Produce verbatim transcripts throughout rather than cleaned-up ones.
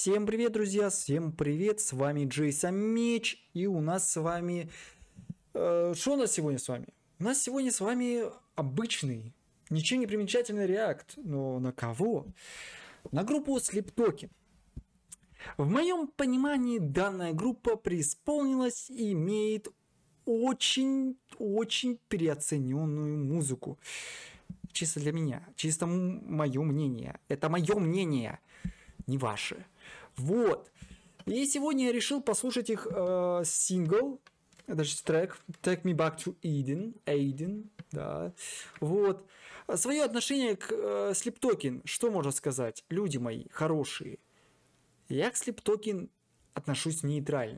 Всем привет, друзья, всем привет, с вами Джейсон Меч, и у нас с вами... Э, что у нас сегодня с вами? У нас сегодня с вами обычный, ничем не примечательный реакт, но на кого? На группу Sleeptalking. В моем понимании данная группа преисполнилась и имеет очень-очень переоцененную музыку. Чисто для меня, чисто мое мнение. Это мое мнение, не ваше. Вот. И сегодня я решил послушать их э, сингл, даже трек Take Me Back to Eden. Eden, да. Вот. Свое отношение к э, Sleeptalking, что можно сказать? Люди мои хорошие. Я к Sleeptalking отношусь нейтрально.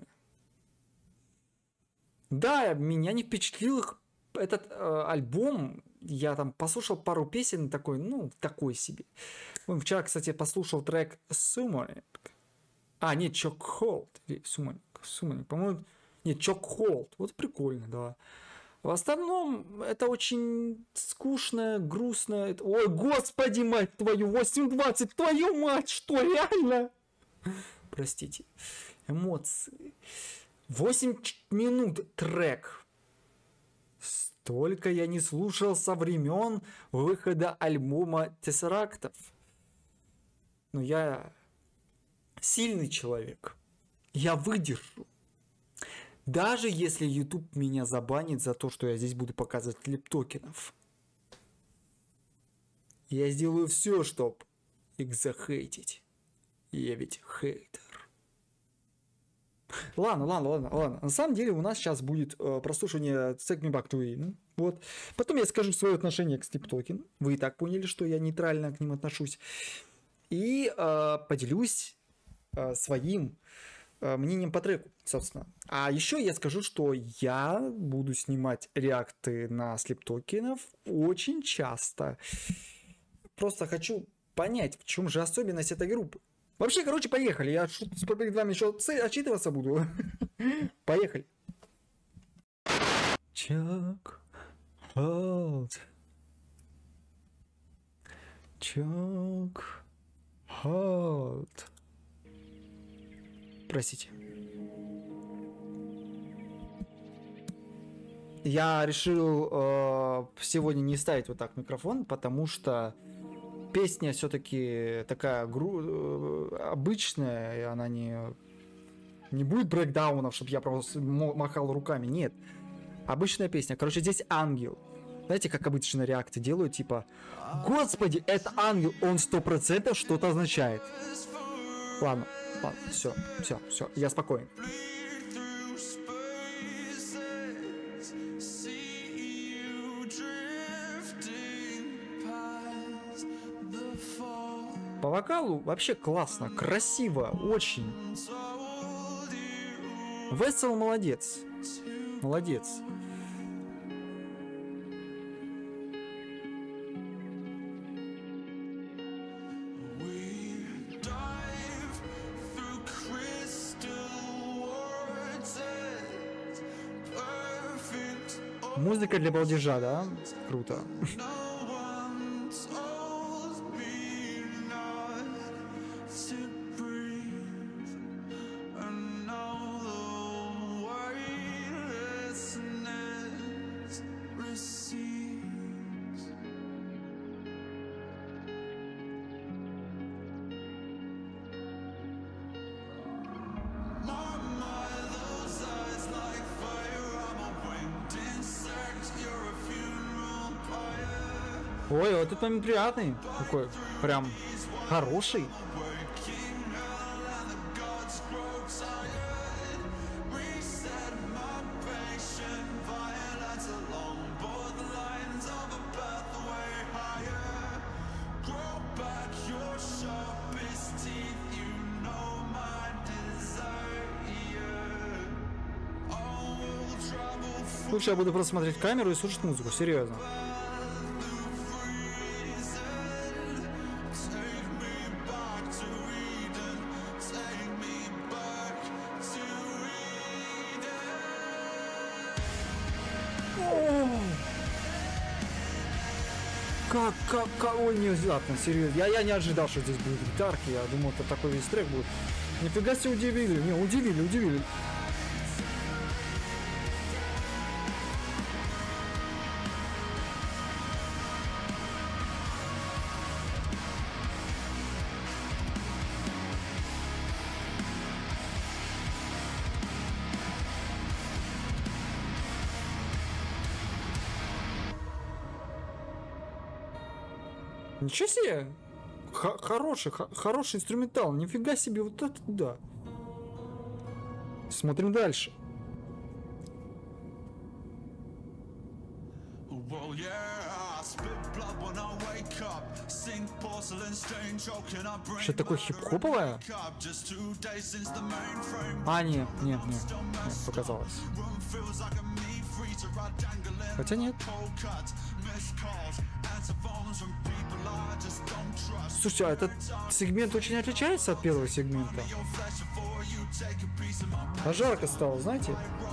Да, меня не впечатлил их этот э, альбом. Я там послушал пару песен такой, ну, такой себе. Вчера, кстати, послушал трек Summoning. А, нет, Chokehold. Summoning, Summoning, по-моему, нет, Chokehold. Вот прикольно, да. В остальном, это очень скучно, грустно. Это... Ой, господи, мать твою, восемь двадцать, твою мать, что, реально? Простите. Эмоции. восемь минут трек. Столько я не слушал со времен выхода альбома Тессерактов. Но я сильный человек. Я выдержу. Даже если YouTube меня забанит за то, что я здесь буду показывать Sleeptalking'ов. Я сделаю все, чтобы их захейтить. Я ведь хейтер. Ладно, ладно, ладно, ладно. На самом деле у нас сейчас будет э, прослушивание Take Me Back to Eden. Вот. Потом я скажу свое отношение к Sleeptalking. Вы и так поняли, что я нейтрально к ним отношусь. И э, поделюсь э, своим э, мнением по треку, собственно. А еще я скажу, что я буду снимать реакты на Sleeptalking'ов очень часто. Просто хочу понять, в чем же особенность этой группы. Вообще, короче, поехали. Я перед вами еще отчитываться буду. Поехали. Чок, холд. Чок, холд. Простите. Я решил э, сегодня не ставить вот так микрофон, потому что песня все-таки такая гру... обычная, и она не... не будет брейкдаунов, чтобы я просто махал руками. Нет. Обычная песня. Короче, здесь ангел. Знаете, как обычно реакты делают, типа: господи, это ангел, он сто процентов что-то означает. Ладно, ладно, все, все, все, я спокоен. По вокалу вообще классно, красиво, очень. Весел молодец. Молодец. Музыка для балдежа, да? Круто. Ой, вот этот момент приятный, такой прям хороший. Лучше я буду просто смотреть в камеру и слушать музыку, серьезно. как, как, как, ой, внезапно, серьезно. Я, я не ожидал, что здесь будут гитарки. Я думал, это такой весь трек будет. Нифига себе удивили. Не, удивили, удивили. Ничего себе! Х хороший, х хороший инструментал. Нифига себе, вот это да. Смотрим дальше. Что такое хип-хоповое? А, нет, нет, нет, нет, показалось. Хотя нет. Слушайте, а этот сегмент очень отличается от первого сегмента. А жарко стало, знаете?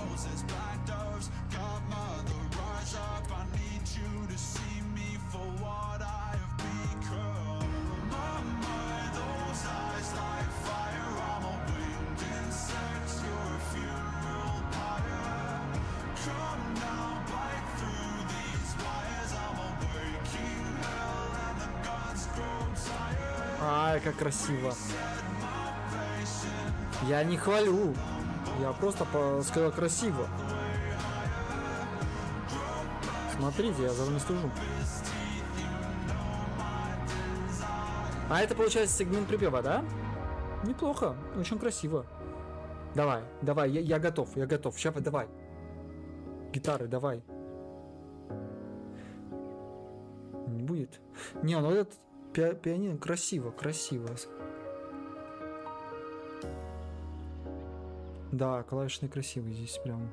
Ай, как красиво. Я не хвалю. Я просто сказал красиво. Смотрите, я за вами слежу. А это получается сегмент припева, да? Неплохо, очень красиво. Давай, давай, я, я готов, я готов. Сейчас, давай. Гитары, давай. Не будет. Не, ну этот пи пианино красиво, красиво. Да, клавишные красивые здесь прям.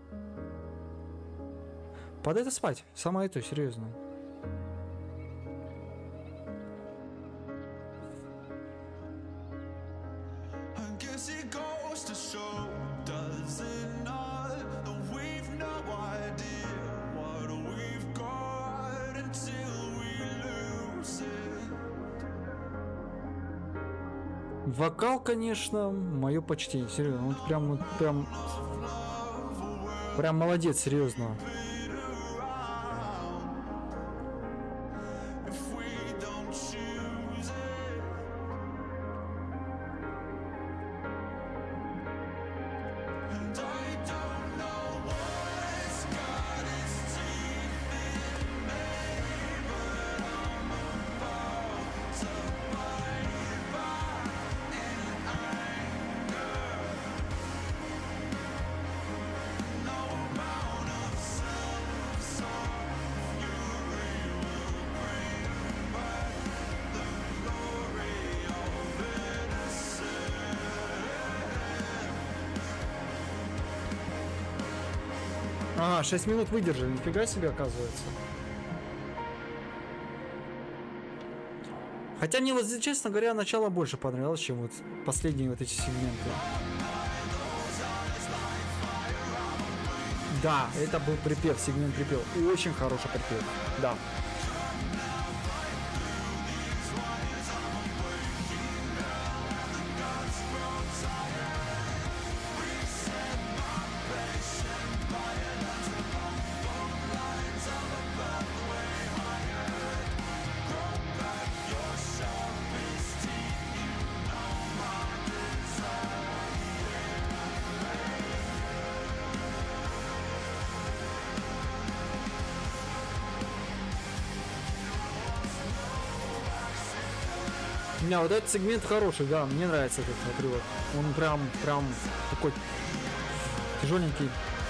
Под это спать. Самое это, серьезно. Вокал, конечно, мое почтение, серьезно, он прям, вот, прям, прям молодец, серьезно. А, шесть минут выдержали, нифига себе, оказывается. Хотя мне вот, честно говоря, начало больше понравилось, чем вот последние вот эти сегменты. Да, это был припев, сегмент припев. Очень хороший припев, да. Не, вот этот сегмент хороший, да, мне нравится этот отрывок. Он прям, прям такой тяжеленький.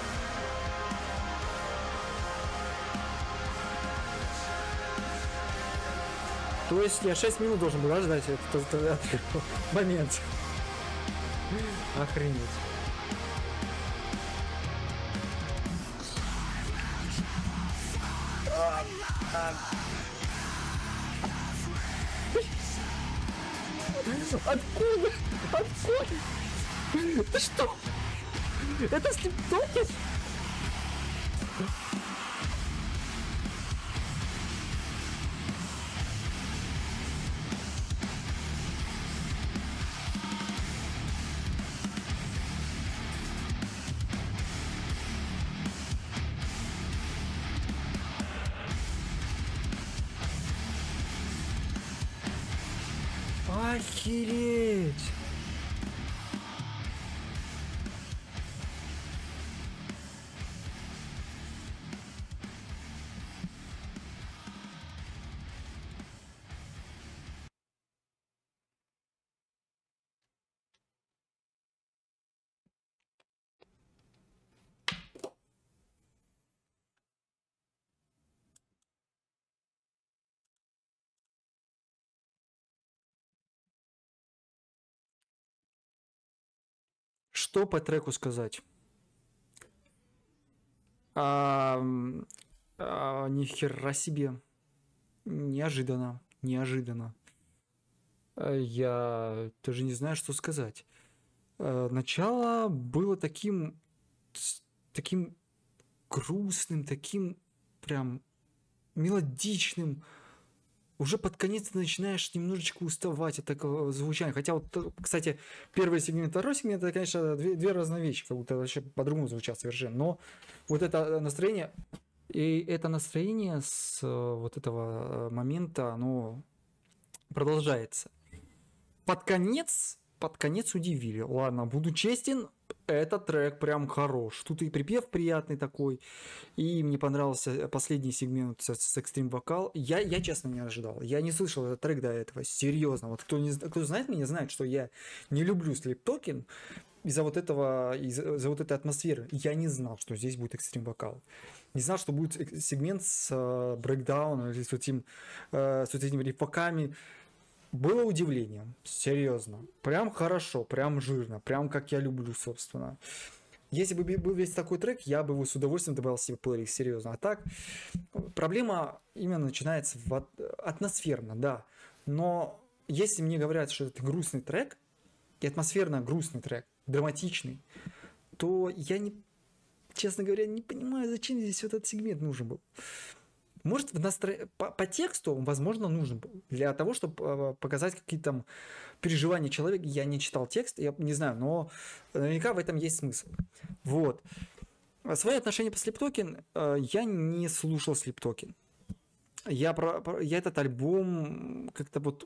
То есть я шесть минут должен был ждать этот, этот, этот момент. Охренеть. Откуда? Откуда? Это что? Это слиптоки? Охереть! Что по треку сказать? А, а, ни хера себе. Неожиданно. Неожиданно. А, Я даже не знаю, что сказать. А, Начало было таким, с- таким грустным, таким прям мелодичным. Уже под конец ты начинаешь немножечко уставать от такого звучания. Хотя вот, э, кстати, первый сегмент, второй сегмент, это, конечно, две, две разные вещи, как будто вообще по-другому звучат совершенно. Но вот это настроение, и это настроение с э, вот этого э, момента, оно продолжается. Под конец, под конец удивили. Ладно, буду честен, этот трек прям хорош. Тут и припев приятный такой, и мне понравился последний сегмент с, с экстрим вокал. Я, я честно не ожидал. Я не слышал этот трек до этого. Серьезно. Вот кто, не, кто знает меня, знает, что я не люблю Sleep Talking из-за вот этого, из-за, из-за вот этой атмосферы. Я не знал, что здесь будет экстрим вокал. Не знал, что будет сегмент с э, брейкдауном или с, этим, э, с этими рифаками. Было удивлением, серьезно. Прям хорошо, прям жирно, прям как я люблю, собственно. Если бы был весь такой трек, я бы его с удовольствием добавил себе в плейлист, серьезно. А так, проблема именно начинается в от... атмосферно, да. Но если мне говорят, что это грустный трек, и атмосферно грустный трек, драматичный, то я, не, честно говоря, не понимаю, зачем здесь вот этот сегмент нужен был. Может, в настро... по, по тексту он, возможно, нужен был для того, чтобы показать какие-то там переживания человека. Я не читал текст, я не знаю, но наверняка в этом есть смысл. Вот. Свои отношения по Sleep Talking, я не слушал Sleep Talking. Я, про, я этот альбом как-то вот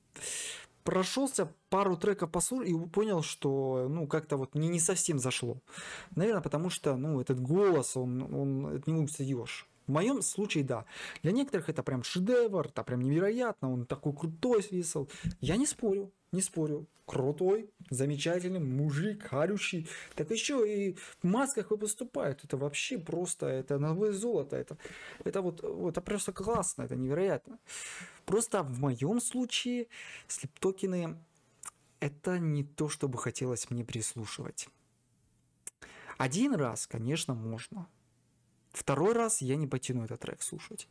прошелся, пару треков послушал и понял, что, ну, как-то вот мне не совсем зашло. Наверное, потому что, ну, этот голос, он, он от него устаешь. В моем случае, да. Для некоторых это прям шедевр, это прям невероятно, он такой крутой свисал. Я не спорю, не спорю. Крутой, замечательный мужик, харющий. Так еще и в масках вы поступают. Это вообще просто, это на вес золото. Это, это вот, вот, это просто классно, это невероятно. Просто в моем случае слиптокены это не то, что бы хотелось мне прислушивать. Один раз, конечно, можно. Второй раз я не потяну этот трек слушать.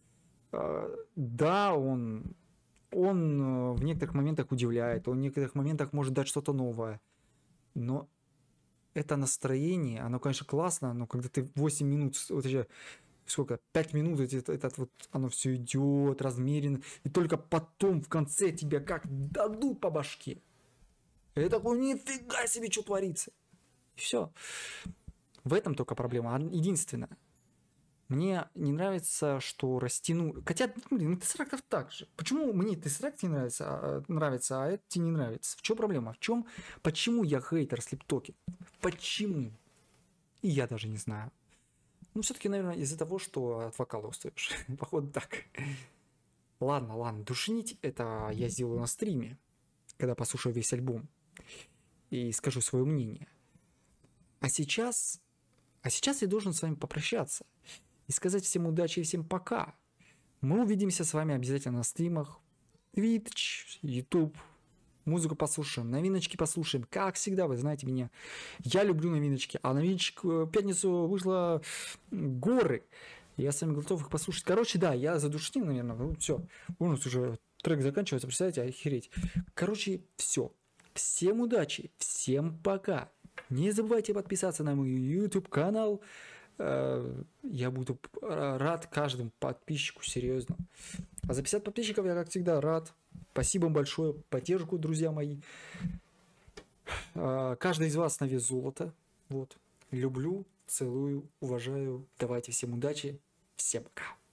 Да, он, он в некоторых моментах удивляет, он в некоторых моментах может дать что-то новое. Но это настроение, оно, конечно, классно, но когда ты восемь минут, вот еще, сколько, пять минут, это, это вот, оно все идет размеренно, и только потом в конце тебя как дадут по башке. И такой, нифига себе, что творится. И все. В этом только проблема. Единственное. Мне не нравится, что растяну... Хотя, блин, Тессерактов так же. Почему мне Тессеракт не нравится, а, нравится, а это тебе не нравится? В чем проблема? В чем... Почему я хейтер Sleep Talking? Почему? И я даже не знаю. Ну, все-таки, наверное, из-за того, что от вокала устаешь. Походу так. Ладно, ладно. Душнить это я сделаю на стриме, когда послушаю весь альбом. И скажу свое мнение. А сейчас... А сейчас я должен с вами попрощаться. И сказать всем удачи и всем пока. Мы увидимся с вами обязательно на стримах. Twitch, YouTube. Музыку послушаем, новиночки послушаем. Как всегда, вы знаете меня. Я люблю новиночки. А новиночек в пятницу вышло горы. Я с вами готов их послушать. Короче, да, я задушнил, наверное. Ну, все. У нас уже трек заканчивается. Представляете, охереть. Короче, все. Всем удачи. Всем пока. Не забывайте подписаться на мой YouTube канал. Я буду рад каждому подписчику, серьезно. А за пятьдесят подписчиков я, как всегда, рад. Спасибо большое, поддержку, друзья мои. Каждый из вас на вес золота. Вот. Люблю, целую, уважаю. Давайте всем удачи. Всем пока.